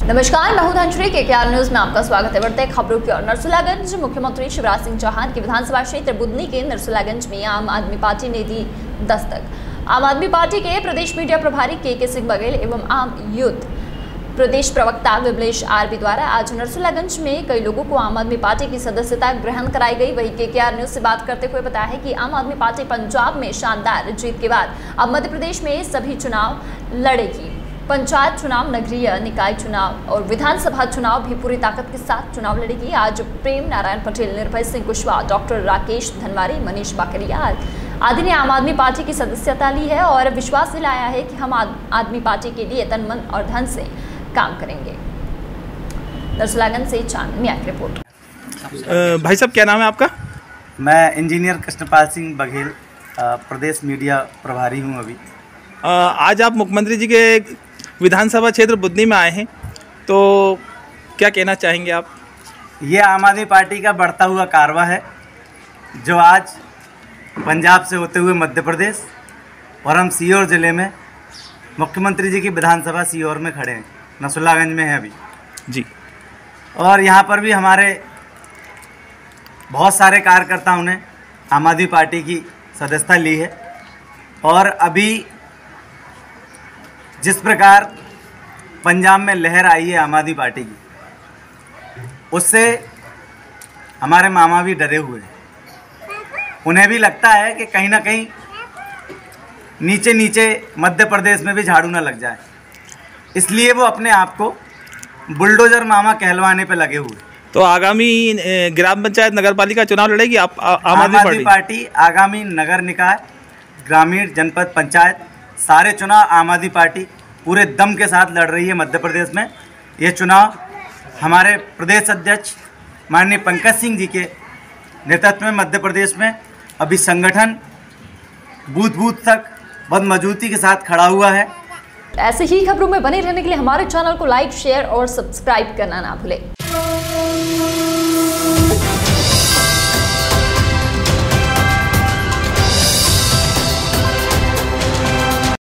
नमस्कार, मैं हूं धनश्री KKR न्यूज में आपका स्वागत है। बढ़ते खबरों की ओर। नरसुलागंज मुख्यमंत्री शिवराज सिंह चौहान की विधानसभा क्षेत्र बुदनी के नरसुलागंज में आम आदमी पार्टी ने दी दस्तक। आम आदमी पार्टी के प्रदेश मीडिया प्रभारी KK सिंह बघेल एवं आम यूथ प्रदेश प्रवक्ता विमलेश RB द्वारा आज नरसुलागंज में कई लोगों को आम आदमी पार्टी की सदस्यता ग्रहण कराई गई। वहीं KKR न्यूज से बात करते हुए बताया है कि आम आदमी पार्टी पंजाब में शानदार जीत के बाद अब मध्य प्रदेश में सभी चुनाव लड़ेगी। पंचायत चुनाव, नगरीय निकाय चुनाव और विधानसभा चुनाव भी पूरी ताकत के साथ चुनाव लड़ेगी। आज प्रेम नारायण पटेल, निर्भय सिंह कुशवाहा, डॉक्टर राकेश धनवारी, मनीष बाकरियाल आदि ने आम आदमी पार्टी की सदस्यता ली है और विश्वास दिलाया है कि हम आदमी पार्टी के लिए तन मन और धन से काम करेंगे। नरसुलागंज से चांद मियां की रिपोर्ट। भाई साहब, क्या नाम है आपका? मैं इंजीनियर कृष्णपाल सिंह बघेल, प्रदेश मीडिया प्रभारी हूं। अभी आज आप मुख्यमंत्री जी के विधानसभा क्षेत्र बुदनी में आए हैं, तो क्या कहना चाहेंगे आप? ये आम आदमी पार्टी का बढ़ता हुआ कारवा है जो आज पंजाब से होते हुए मध्य प्रदेश और हम सीहोर ज़िले में मुख्यमंत्री जी की विधानसभा सीहोर में खड़े हैं, नरसुलागंज में है अभी जी। और यहाँ पर भी हमारे बहुत सारे कार्यकर्ताओं ने आम आदमी पार्टी की सदस्यता ली है। और अभी जिस प्रकार पंजाब में लहर आई है आम आदमी पार्टी की, उससे हमारे मामा भी डरे हुए हैं। उन्हें भी लगता है कि कहीं ना कहीं नीचे नीचे मध्य प्रदेश में भी झाड़ू ना लग जाए, इसलिए वो अपने आप को बुलडोजर मामा कहलवाने पे लगे हुए। तो आगामी ग्राम पंचायत नगर पालिका चुनाव लड़ेगी आप आम आदमी पार्टी? आगामी नगर निकाय, ग्रामीण, जनपद पंचायत सारे चुनाव आम आदमी पार्टी पूरे दम के साथ लड़ रही है मध्य प्रदेश में। ये चुनाव हमारे प्रदेश अध्यक्ष माननीय पंकज सिंह जी के नेतृत्व में मध्य प्रदेश में अभी संगठन बूथ बूथ तक बहुत मजबूती के साथ खड़ा हुआ है। ऐसे ही खबरों में बने रहने के लिए हमारे चैनल को लाइक, शेयर और सब्सक्राइब करना ना भूलें।